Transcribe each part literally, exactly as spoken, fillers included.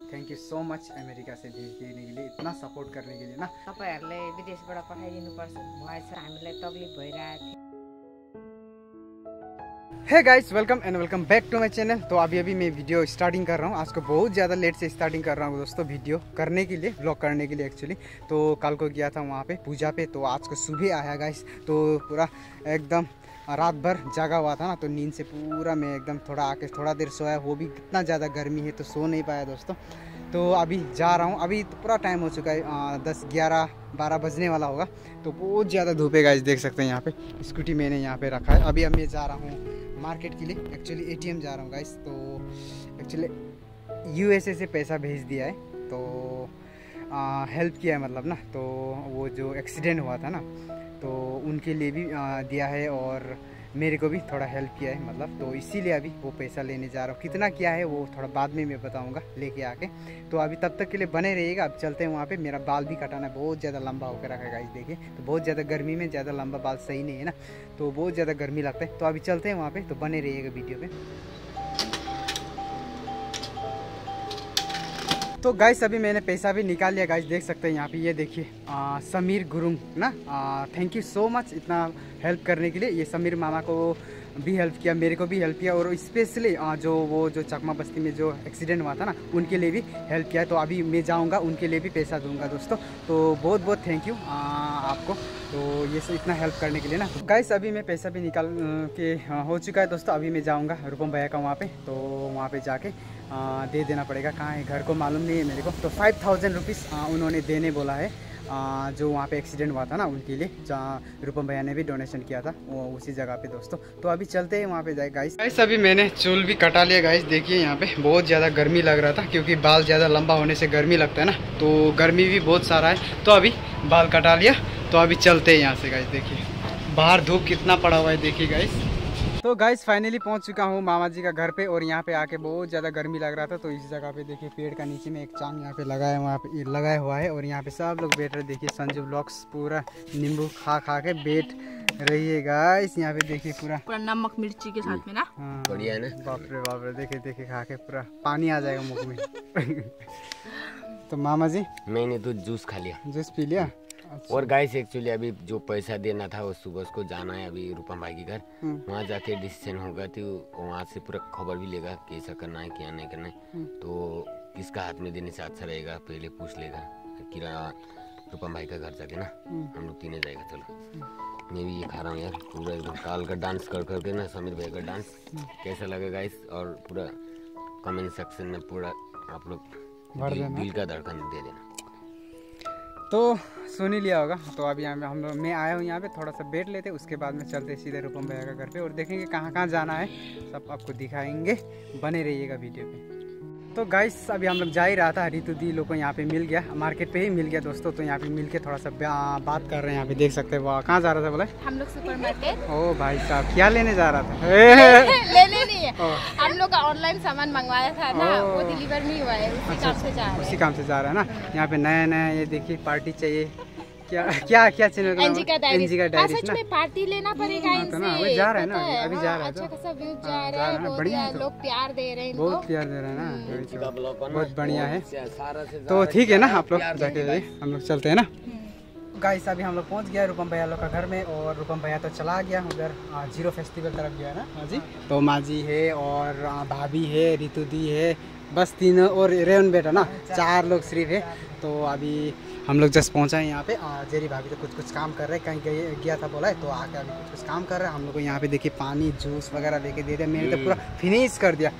Thank you so much America से भेज देने के लिए, इतना सपोर्ट करने के लिए ना। तपाईहरुले विदेशबाट पठाइदिनुपर्छ भएछ, हामीलाई तकलिफ भइरहेको थियो। Hey guys, welcome and welcome back to my channel. तो अभी अभी मैं वीडियो स्टार्टिंग कर रहा हूँ। आज को बहुत ज़्यादा लेट से स्टार्टिंग कर रहा हूँ दोस्तों, वीडियो करने के लिए, ब्लॉग करने के लिए एक्चुअली। तो कल को गया था वहाँ पे पूजा पे, तो आज को सुबह आया गाइस। तो पूरा एकदम रात भर जागा हुआ था ना, तो नींद से पूरा मैं एकदम थोड़ा आके थोड़ा देर सोया, वो भी कितना ज़्यादा गर्मी है तो सो नहीं पाया दोस्तों। तो अभी जा रहा हूँ, अभी तो पूरा टाइम हो चुका है, आ, दस ग्यारह बारह बजने वाला होगा। तो बहुत ज़्यादा धूप है गाइस, देख सकते हैं यहाँ पे स्कूटी मैंने यहाँ पे रखा है। अभी अब मैं जा रहा हूँ मार्केट के लिए, एक्चुअली एटीएम जा रहा हूँ गाइस। तो एक्चुअली यूएसए से पैसा भेज दिया है, तो हेल्प किया है मतलब ना। तो वो जो एक्सीडेंट हुआ था ना, तो उनके लिए भी आ, दिया है और मेरे को भी थोड़ा हेल्प किया है मतलब। तो इसीलिए अभी वो पैसा लेने जा रहा हूँ। कितना क्या है वो थोड़ा बाद में मैं बताऊँगा लेके आके। तो अभी तब तक के लिए बने रहिएगा। अब चलते हैं वहाँ पे। मेरा बाल भी कटाना है, बहुत ज़्यादा लंबा होकर रखा है गाइस, देखिए। तो बहुत ज़्यादा गर्मी में ज़्यादा लंबा बाल सही नहीं है ना, तो बहुत ज़्यादा गर्मी लगता है। तो अभी चलते हैं वहाँ पर, तो बने रहिएगा वीडियो पर। तो गाइस अभी मैंने पैसा भी निकाल लिया गाइस, देख सकते हैं यहाँ पे। ये देखिए समीर गुरुंग ना, थैंक यू सो मच इतना हेल्प करने के लिए। ये समीर मामा को भी हेल्प किया, मेरे को भी हेल्प किया, और स्पेशली जो वो जो चकमा बस्ती में जो एक्सीडेंट हुआ था ना, उनके लिए भी हेल्प किया है। तो अभी मैं जाऊँगा, उनके लिए भी पैसा दूंगा दोस्तों। तो बहुत बहुत थैंक यू आपको, तो ये सब इतना हेल्प करने के लिए ना। गाइस अभी मैं पैसा भी निकाल के हो चुका है दोस्तों। अभी मैं जाऊँगा रूपम भैया का वहाँ पे, तो वहाँ पे जाके आ, दे देना पड़ेगा। कहाँ है घर को मालूम नहीं है मेरे को। तो फाइव थाउजेंड रुपीज़ उन्होंने देने बोला है, आ, जो वहाँ पे एक्सीडेंट हुआ था ना उनके लिए, जहाँ रूपम भैया ने भी डोनेशन किया था वो उसी जगह पे दोस्तों। तो अभी चलते हैं वहाँ पे जाए गाइस। गाइस अभी मैंने चूल भी कटा लिया गाइस, देखिए यहाँ पे बहुत ज़्यादा गर्मी लग रहा था, क्योंकि बाल ज़्यादा लंबा होने से गर्मी लगता है ना, तो गर्मी भी बहुत सारा है। तो अभी बाल कटा लिया, तो अभी चलते हैं यहाँ से गाइस। देखिए बाहर धूप कितना पड़ा हुआ है, देखिए गाइस। तो गाइस फाइनली पहुंच चुका हूं मामा जी का घर पे, और यहाँ पे आके बहुत ज़्यादा गर्मी लग रहा था। तो इस जगह पे देखिए पेड़ का नीचे में एक चांग यहाँ पे लगाया, वहाँ पे लगाया हुआ है, और यहाँ पे सब लोग बैठ रहे। देखिए संजू ब्लॉग्स पूरा नींबू खा खा के बैठ रही है गाइस। यहाँ पे देखिए पूरा पूरा नमक मिर्ची के साथ में ना, हाँ बढ़िया है ना। बाप रे बाप रे, देखिए देखिए खा के पूरा पानी आ जाएगा मुँह में। तो मामा जी मैंने तो जूस खा लिया, जूस पी लिया। अच्छा। और गाइस एक्चुअली अभी जो पैसा देना था वो सुबह उसको जाना है अभी रूपम भाई के घर, वहाँ जाके डिसीजन होगा। तो वहाँ से पूरा खबर भी लेगा कैसा करना है क्या नहीं करना है, तो किसका हाथ में देने से अच्छा रहेगा पहले पूछ लेगा। किरा रूपम भाई का घर जाके ना हम लोग तीनों जाएगा। चलो मैं भी ये खा रहा हूँ यार, पूरा एकदम काल का डांस कर करके ना, समीर भाई का डांस कैसा लगा गाइस, और पूरा कमेंट सेक्शन में पूरा आप लोग दिल का धड़कन दे देना। तो सुन ही लिया होगा। तो अभी यहाँ हम लोग मैं आया हूँ यहाँ पे, थोड़ा सा बैठ लेते, उसके बाद में चलते सीधे रूपम भैया का घर पे, और देखेंगे कहाँ कहाँ जाना है, सब आपको दिखाएंगे। बने रहिएगा वीडियो पे। तो गाइस अभी हम लोग जा ही रहा था, रितु दी लोग को यहाँ पे मिल गया, मार्केट पे ही मिल गया दोस्तों। तो यहाँ पे मिल के थोड़ा सा बात कर रहे हैं। यहाँ पे देख सकते हैं वो कहाँ जा रहा था बोले, हम लोग सुपरमार्केट। ओ भाई साहब क्या लेने जा रहा था? लेने नहीं है, हम लोग का ऑनलाइन सामान मंगवाया था ना, वो डिलीवर नहीं हुआ है, उसी काम से जा रहा है। उसी काम से जा रहा है ना। यहाँ पे नया नया ये देखिए पार्टी चाहिए, क्या क्या क्या चैनल का? एनजी का डायरी। एनजी का डायरी ना, सच में पार्टी लेना पड़ेगा इनसे। ना वो जा रहा है ना, अभी जा रहा है। अच्छा खासा व्यूज जा रहा है, बढ़िया लोग प्यार दे रहे हैं इनको, बहुत प्यार दे रहे हैं ना, बहुत बढ़िया है। तो ठीक है ना, आप लोग जाके हम लोग चलते हैं ना। गाइस अभी हम लोग पहुंच गया रूपम भैया लोग का घर में, और रूपम भैया तो चला गया उधर जीरो फेस्टिवल तरफ गया ना माँ जी। तो माँ जी है और भाभी है, रितु दी है, बस तीनों, और रेवन बेटा ना, चार लोग सिर्फ है। तो अभी हम लोग जस्ट पहुंचा है यहाँ पे। जेरी भाभी तो कुछ कुछ काम कर रहे हैं, कहीं गए गया था बोला है, तो आके अभी कुछ कुछ काम कर रहे हैं। हम लोग को यहाँ पे देखिए पानी जूस वगैरह लेके दे दिया, मैंने तो पूरा फिनिश कर दिया।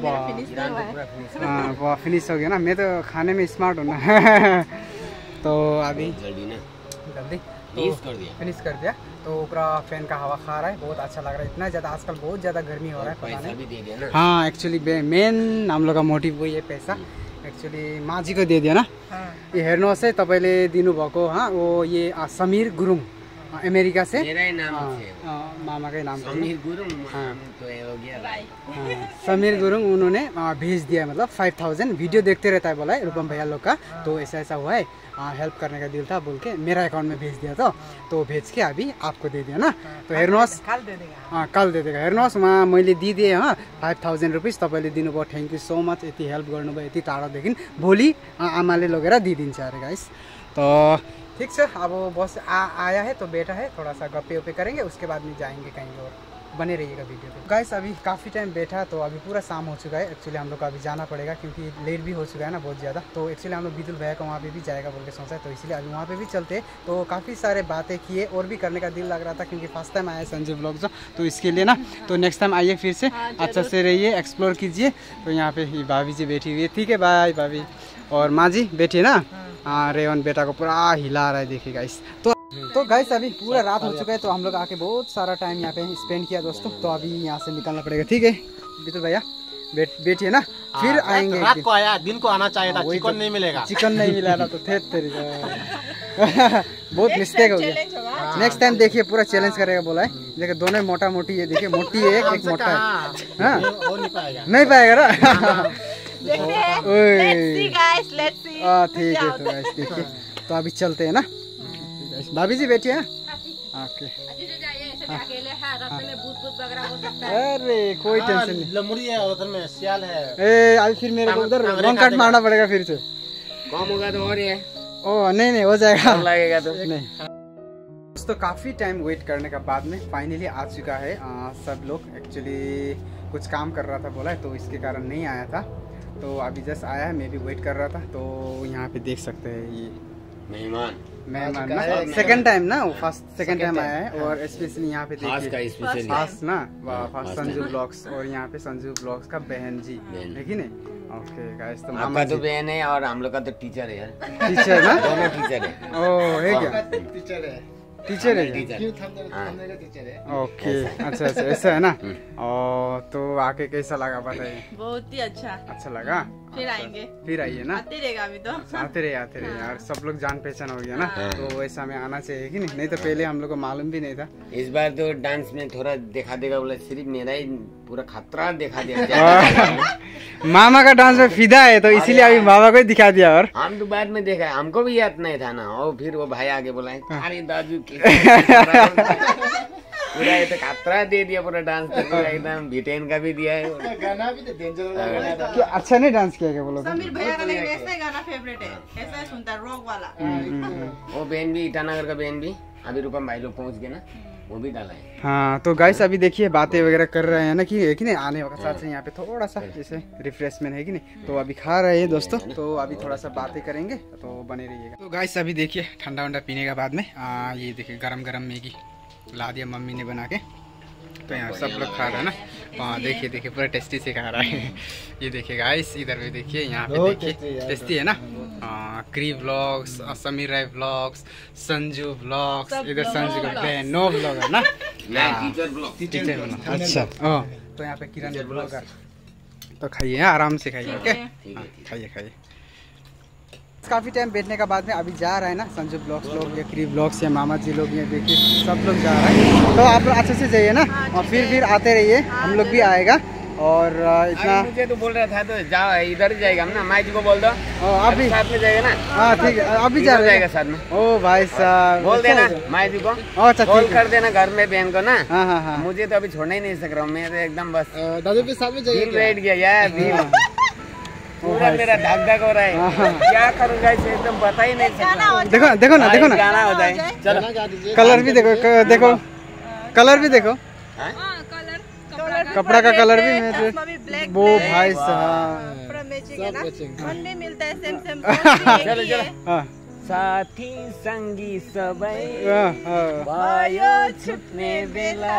हाँ वाह फिनिश हो गया ना, मैं तो खाने में स्मार्ट हूँ ना। तो अभी जल्दी जल्दी फिनिश कर दिया। तो पूरा फैन का हवा खा रहा है, बहुत अच्छा लग रहा है। इतना ज़्यादा आजकल बहुत ज़्यादा गर्मी हो रहा है, पता नहीं। हाँ एक्चुअली मेन हम लोग का मोटिभ वही है, पैसा एक्चुअली माँ जी को दे दिया ना। हाँ। ये हेर्नुहोस् है, तपाईँले दिनुभएको हाँ वो ये समीर गुरुङ अमेरिका से। मेरा ही नाम हाँ, से हाँ, मामा का ही नाम समीर गुरुङ। हाँ। तो ये हो गया भाई। हाँ, समीर गुरुङ उन्होंने आ, भेज दिया, मतलब फाइव थाउजेंड वीडियो देखते रहता है बोला है रूपम भैया लोग का, तो ऐसा ऐसा हुआ है, हेल्प करने का दिल था बोल के मेरा अकाउंट में भेज दिया था, तो भेज के अभी आपको दे दिया ना। तो हेर्नुहोस् हाँ कल दे देगा, हेर्नुहोस् उहाँ मैले दिइदिएँ हाँ फाइभ थाउजन्ड रुपिस तपाईँले दिनुभयो, थ्याङ्क यू सो मच, यति हेल्प गर्नुभयो यति टाढोदेखि, भोलि आमाले लगेर दिइदिन्छ अरे गाइस। तो ठीक है, अब बस आ, आया है तो बेटा है, थोड़ा सा गप्पे वप्पे करेंगे, उसके बाद में जाएंगे कहीं और, बने रहिएगा वीडियो पे। गाइस अभी काफ़ी टाइम बैठा, तो अभी पूरा शाम हो चुका है, एक्चुअली हम लोग को अभी जाना पड़ेगा क्योंकि लेट भी हो चुका है ना बहुत ज़्यादा, तो एक्चुअली हम लोग बिदुल भैया का वहाँ पे भी जाएगा बोल के सोचा है, तो इसलिए अभी वहाँ पे भी चलते हैं। तो काफ़ी सारे बातें किए और भी करने का दिल लग रहा था क्योंकि फर्स्ट टाइम आया संजू ब्लॉग जो, तो इसके लिए ना, तो नेक्स्ट टाइम आइए फिर से, अच्छा से रहिए, एक्सप्लोर कीजिए। तो यहाँ पे भाभी जी बैठी हुई है, ठीक है बाय भाभी, और माँ जी बैठी ना, हाँ रेवन बेटा को पूरा हिला रहा है देखिए गाइस। तो तो गाइस अभी पूरा रात हो चुका है, तो हम लोग आके बहुत सारा टाइम यहाँ पे स्पेंड किया दोस्तों, तो अभी यहाँ से निकलना पड़ेगा, ठीक है बितुल भैया बैठ बैठिए ना, फिर आएंगे। रात को आया, दिन को आना चाहिए था, चिकन नहीं मिलेगा, चिकन नहीं मिला ना, तो थे तेरी बहुत मिस्टेक हो गया, नेक्स्ट टाइम देखिए पूरा चैलेंज करेगा बोला है, देखिए दोनों मोटा मोटी है, देखिए मोटी है एक, एक मोटा है, हाँ नहीं पाएगा ना, ठीक है। तो गाइस देखिए, तो अभी चलते हैं ना, भाभी जी बैठिए। ओके अरे कोई टेंशन नहीं, लमुड़ी है उधर में, सियाल है, ए अभी फिर मेरे को उधर लॉन्ग कट मारना पड़ेगा फिर से, कम होगा तो और ये ओ नहीं नहीं हो जाएगा लगेगा तो नहीं। दोस्तों काफ़ी टाइम वेट करने के बाद में फाइनली आ चुका है, आ, सब लोग एक्चुअली कुछ काम कर रहा था बोला है, तो इसके कारण नहीं आया था, तो अभी जस्ट आया है, मैं भी वेट कर रहा था। तो यहाँ पे देख सकते हैं ये मेहमान मेहमान ना, सेकंड टाइम ना, वो फर्स्ट सेकंड टाइम आया है, और स्पेशली यहाँ पे देखिए खास ना फास्ट संजू ब्लॉग्स, और यहाँ पे संजू ब्लॉग्स का बहन जी है कि नहीं। ओके गाइस, तो आपका तो बहन है और हम लोग का तो टीचर है यार, टीचर ना, दोनों टीचर है। ओ है क्या, टीचर है, टीचर है टीचर टीचर है। ओके अच्छा अच्छा ऐसा है ना। और तो आके कैसा लगा बताइए। बहुत ही अच्छा अच्छा लगा, फिर आएंगे, फिर आइए ना, आते रहेगा अभी तो, आते रहे आते रहे यार, सब लोग जान पहचान हो गया ना, तो वैसा में आना चाहिए कि नहीं, नहीं तो पहले हम लोग को मालूम भी नहीं था। इस बार तो डांस में थोड़ा दिखा देगा बोला, सिर्फ मेरा ही पूरा खतरा दिखा दिया मामा का डांस में फिदा है, तो इसीलिए अभी मामा को ही दिखा दिया। और हम तो बाद में देखा, हमको भी याद नहीं था ना, और फिर वो भाई आगे बोला अरे दादू पूरा ये तो खतरा दे दिया पूरा डांस, तो पूरा एकदम बिटेन का भी दिया है, गाना भी तो डेंजर गाना था। क्या अच्छा नहीं डांस किया क्या बोलो? समीर भैया का लेकिन ऐसा ही गाना फेवरेट है, ऐसा ही सुनता है रॉक वाला। वो बहन भी ईटानगर का बहन भी अभी रूपम भाई लोग पहुंच गए ना, वो भी डाला है। हाँ तो गाइस अभी देखिए बातें वगैरह कर रहे हैं ना, कि है कि नहीं, आने वक्त साथ से यहाँ पे थोड़ा सा जैसे रिफ्रेशमेंट है कि नहीं, तो अभी खा रहे हैं दोस्तों, तो अभी थोड़ा सा बातें करेंगे, तो बने रहिएगा। तो गाइस अभी देखिए ठंडा वंडा पीने के बाद में आ, ये देखिए गरम गरम मैगी ला दिया मम्मी ने बना के, तो यहाँ सब लोग खा रहे हैं ना, हाँ देखिए देखिए पूरा टेस्टी से खा रहा है। ये देखिए गाइस इधर भी देखिए, यहाँ पे देखिए टेस्टी है ना, क्री vlogs, Sameer Rai vlogs, Sanju vlogs, इधर संजू का बहन नो व्लॉग है ना, टीचर व्लॉग। अच्छा ओ तो यहाँ पे किरण ब्लॉगर, तो खाइए आराम से खाइए, ओके खाइए खाइए। काफ़ी टाइम बैठने के बाद में अभी जा रहा है ना संजू ब्लॉग्स लोग या क्री ब्लॉग्स या मामा जी लोग, ये देखिए सब लोग जा रहा है, तो आप लोग अच्छे से जाइए ना, और फिर फिर आते रहिए, हम लोग भी आएगा। और इतना मुझे तो बोल रहा था तो जाओ इधर ही जाएगा ना, माई जी को बोल दो आप भी साथ में जाएगा ना। हाँ ठीक है अभी जा जाएगा साथ में। ओ भाई साहब बोल देना माई जी को, अच्छा कॉल कर देना घर में बहन को ना। हाँ हाँ हाँ मुझे तो अभी छोड़ना ही नहीं सक रहा हूँ मैं, तो एकदम बस दादू के साथ में जाइए, बैठ गया यार, पूरा मेरा धक धक हो रहा है, क्या करूँगा इसे एकदम बता ही नहीं सकता। देखो देखो ना देखो ना गाना हो जाए, चलो कलर भी देखो, देखो कलर भी देखो, कपड़ा का कलर भी मैं वो भाई साहब मिलता है सेम सेम। चलो चलो साथी संगी सबै भयो छुट्ने बेला,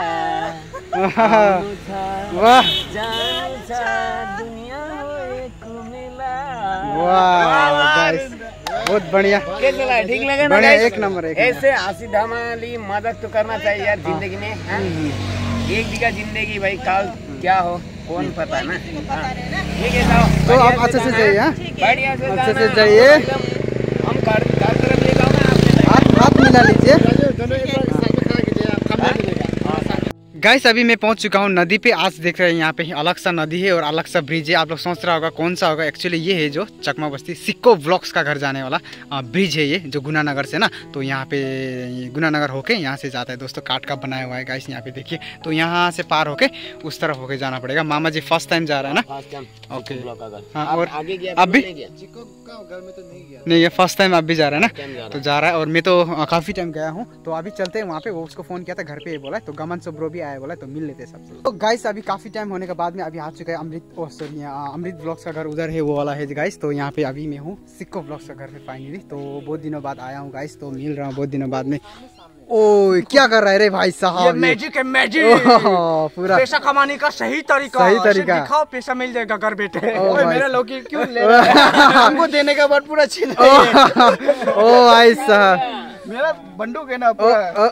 वाह जान्छ दुनिया एक मेला। वाह बहुत बढ़िया, कैसे लगा? ठीक लगा ना? बढ़िया एक नंबर है। ऐसे हंसी धमाली मजाक तो करना चाहिए यार जिंदगी में, हाँ? एक दिखा जिंदगी भाई, काल क्या हो कौन पता ना। ठीक है तो आप अच्छे से जाइए, बढ़िया से अच्छे से जाइए, हम घर घर तरफ ले जाओ ना, आप मिला लीजिए। दोनों एक बार साथ में खड़ा कीजिए, आप सामने मिलेगा। गाइस अभी मैं पहुंच चुका हूं नदी पे। आज देख रहे हैं यहाँ पे अलग सा नदी है और अलग सा ब्रिज है। आप लोग सोच रहा होगा कौन सा होगा, एक्चुअली ये है जो चकमा बस्ती सिक्को व्लॉग्स का घर जाने वाला ब्रिज है ये, जो गुना नगर से ना, तो यहाँ पे गुना नगर होके यहाँ से जाता है दोस्तों। काट का बनाया हुआ है गाइस, यहाँ पे देखिए। तो यहाँ से पार होके उस तरफ होके जाना पड़ेगा। मामा जी फर्स्ट टाइम जा रहा है ना? ओके हाँ। और अब भी नहीं है, फर्स्ट टाइम आप भी जा रहा है ना? तो जा रहा है और मैं तो काफी टाइम गया हूँ। तो अभी चलते हैं वहाँ पे। वो उसको फोन किया था घर पे, बोला तो गमन से ब्रो भी आया, बोला तो मिल लेते सबसे। तो गाइस अभी काफी टाइम होने के बाद में अभी आ चुका है अमृत, ओ सॉरी अमृत ब्लॉग्स का घर उधर है, वो वाला है गाइस। तो यहाँ पे अभी मैं हूँ सिक्को ब्लॉग्स का घर पे फाइनली। तो बहुत दिनों बाद आया हूँ गाइस, तो मिल रहा हूँ बहुत दिनों बाद में। ओ क्या कर रहा है रे भाई साहब? ये मैजिक है, मैजिक पूरा पैसा कमाने का सही तरीका। सही तरीका दिखाओ, पैसा मिल जाएगा घर बैठे। ओए मेरा लौकी क्यों ले रहा है? हमको देने का बाद पूरा छीन ओ भाई साहब, मेरा बंदूक है ना ओ पूरा।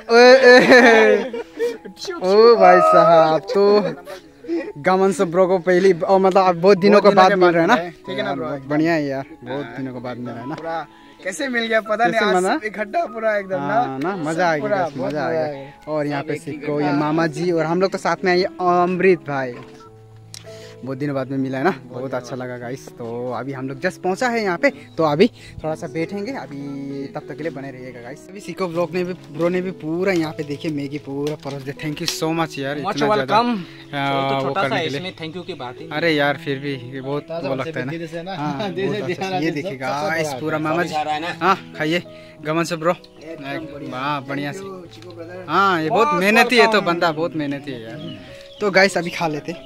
ओ भाई साहब, तो गमन से ब्रो को पहली और मतलब बहुत दिनों के बाद मिल रहा है ना? ठीक है ना ब्रो? बढ़िया है यार, बहुत दिनों के बाद मिल रहा है ना? पूरा कैसे मिल गया पता नहीं, आज सब इकट्ठा पूरा एकदम ना हाँ ना, मजा आ गया, मजा आ गया। और यहाँ पे सिक्को, ये मामा जी और हम लोग तो साथ में आए, अमृत भाई बहुत दिनों बाद में मिला है ना, बहुत अच्छा लगा गाइस। तो अभी हम लोग जस्ट पहुंचा है यहाँ पे, तो अभी थोड़ा सा बैठेंगे अभी, तब तक के लिए बने रहिएगा गाइस। अभी सिक्को ब्लॉग ने भी ब्रो ने भी पूरा यहाँ पे देखिए मैगी पूरा परोस दे। थैंक यू सो मच यार, इतना ज्यादा वो करने के लिए। थैंक यू की बात ही। अरे यार फिर भी बहुत वो लगता है ना। हाँ, ये देखिए गाइस पूरा मामा जी। हाँ खाइए गमन से ब्रो, हाँ बढ़िया से। हाँ ये बहुत मेहनती है, तो बंदा बहुत मेहनती है यार। तो गाइस अभी खा लेते।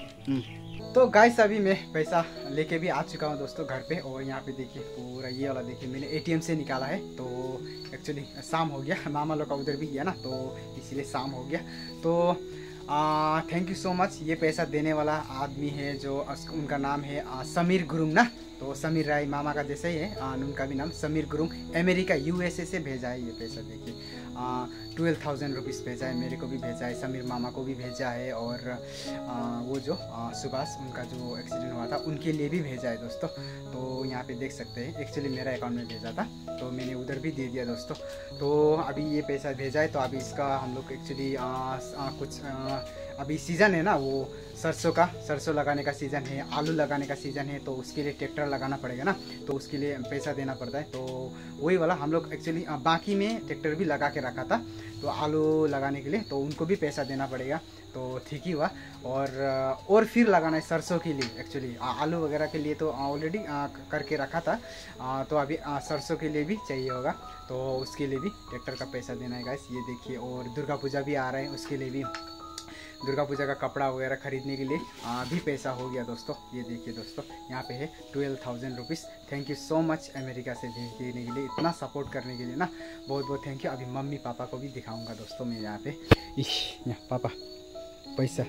तो गाइस अभी मैं पैसा लेके भी आ चुका हूँ दोस्तों घर पे। और यहाँ पे देखिए पूरा ये वाला देखिए मैंने एटीएम से निकाला है। तो एक्चुअली शाम हो गया, मामा लोग का उधर भी गया ना, तो इसीलिए शाम हो गया। तो थैंक यू सो मच। ये पैसा देने वाला आदमी है जो, उनका नाम है आ, समीर गुरुंग ना। तो समीर राय मामा का जैसे ही है, आ, उनका भी नाम समीर गुरुंग। अमेरिका यूएसए से भेजा है ये पैसा। देखिए ट्वेल्व थाउजेंड रुपीज़ भेजा है, मेरे को भी भेजा है, समीर मामा को भी भेजा है, और आ, वो जो सुभाष उनका जो एक्सीडेंट हुआ था उनके लिए भी भेजा है दोस्तों। तो यहाँ पे देख सकते हैं, एक्चुअली मेरा अकाउंट में भेजा था तो मैंने उधर भी दे दिया दोस्तों। तो अभी ये पैसा भेजा है, तो अभी इसका हम लोग एक्चुअली कुछ आ, अभी सीज़न है ना, वो सरसों का, सरसों लगाने का सीज़न है, आलू लगाने का सीज़न है, तो उसके लिए ट्रैक्टर लगाना पड़ेगा ना, तो उसके लिए पैसा देना पड़ता है। तो वही वाला हम लोग एक्चुअली बाकी में ट्रैक्टर भी लगा के रखा था, तो आलू लगाने के लिए, तो उनको भी पैसा देना पड़ेगा। तो ठीक ही हुआ। और और फिर लगाना है सरसों के लिए, एक्चुअली आलू वगैरह के लिए तो ऑलरेडी करके रखा था, आ, तो अभी आ, सरसों के लिए भी चाहिए होगा, तो उसके लिए भी ट्रैक्टर का पैसा देना है गाइस। ये देखिए, और दुर्गा पूजा भी आ रहा है, उसके लिए भी दुर्गा पूजा का कपड़ा वगैरह खरीदने के लिए आ, भी पैसा हो गया दोस्तों। ये देखिए दोस्तों, यहाँ पे है twelve thousand rupees. Thank you so much America से भेज देने के लिए, इतना सपोर्ट करने के लिए ना, बहुत बहुत थैंक यू। अभी मम्मी पापा को भी दिखाऊंगा दोस्तों मैं यहाँ पे। इस यहाँ पापा पैसा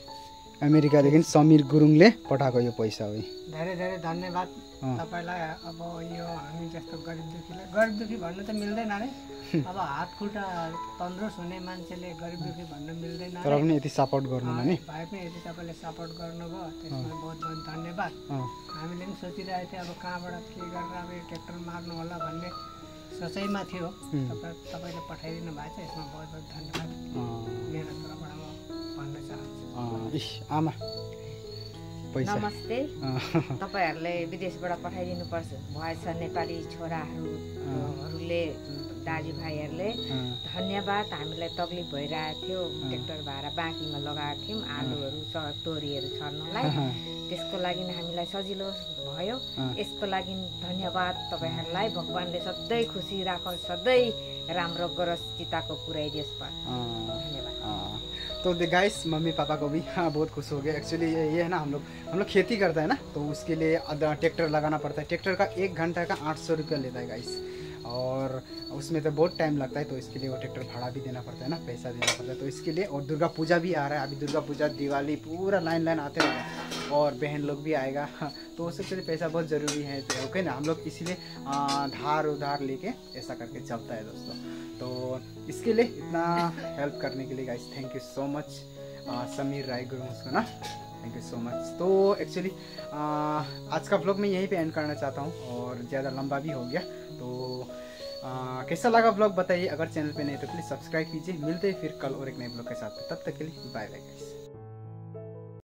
अमेरिकादेखि समीर गुरुङले पठाएको यो पैसा हो। धेरै धेरै धन्यवाद तपाईँलाई। अब यो हामी जस्तो गरिब दुखीलाई, गरिब दुखी भन्नु त मिल्दैन नै, अब हात खुट्टा तन्दुरुस्त हुने मान्छेले गरिब दुखी भन्नु मिल्दैन, तर पनि यति सपोर्ट गर्नु नि भए पनि यति तपाईँले सपोर्ट गर्नुभयो, त्यसमा बहुत बहुत धन्यवाद। हामीले पनि सोचिरहेको थियौँ अब कहाँबाट के गरेर अब यो ट्र्याक्टर मार्नु होला भन्ने सोचाइमा थियो, तपाईँ तपाईँले पठाइदिनु भएको छ, यसमा बहुत बहुत धन्यवाद मेरो तर्फबाट म भन्न चाहन्छु। आमा पैसा नमस्ते। तपाईँहरूले विदेशबाट पठाइदिनु पर्छ भएछ नेपाली छोराहरूले, दाजुभाइहरूले धन्यवाद। हामीलाई तकलिफ भइरहेको थियो, ट्र्याक्टर भाडा बाँकीमा लगाएको थियौँ आलुहरू तोरीहरू छर्नलाई, त्यसको लागि हामीलाई सजिलो भयो। यसको लागि धन्यवाद तपाईँहरूलाई। भगवान्ले सधैँ खुसी राखोस्, सधैँ राम्रो गरोस्, चिताको पुऱ्याइदियोस्। धन्यवाद। तो गाइस मम्मी पापा को भी हाँ बहुत खुश हो गए। एक्चुअली ये, ये है ना, हम लोग हम लोग खेती करता है ना, तो उसके लिए ट्रैक्टर लगाना पड़ता है। ट्रैक्टर का एक घंटा का आठ सौ रुपया लेता है गाइस, और उसमें तो बहुत टाइम लगता है, तो इसके लिए वो ट्रैक्टर भाड़ा भी देना पड़ता है ना, पैसा देना पड़ता है, तो इसके लिए। और दुर्गा पूजा भी आ रहा है, अभी दुर्गा पूजा दिवाली पूरा लाइन लाइन आते रहेगा, और बहन लोग भी आएगा, तो उसके लिए पैसा बहुत ज़रूरी है। तो ओके ना, हम लोग इसीलिए धार उधार लेके ऐसा करके चलता है दोस्तों। तो इसके लिए इतना हेल्प करने के लिए guys thank you so much Sameer Rai Gurung उसको ना, थैंक यू सो मच। तो एक्चुअली आज का व्लॉग मैं यहीं पे एंड करना चाहता हूँ, और ज़्यादा लंबा भी हो गया, तो आ, कैसा लगा ब्लॉग बताइए, अगर चैनल पे नहीं तो प्लीज़ सब्सक्राइब कीजिए। मिलते हैं फिर कल और एक नए ब्लॉग के साथ, तब तक के लिए बाय बाय गाइस।